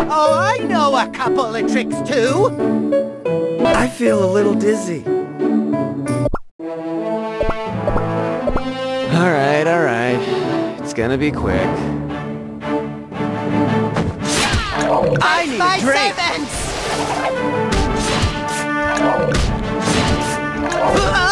Oh, I know a couple of tricks, too. I feel a little dizzy. Alright. It's gonna be quick. I need a drink. Sevens!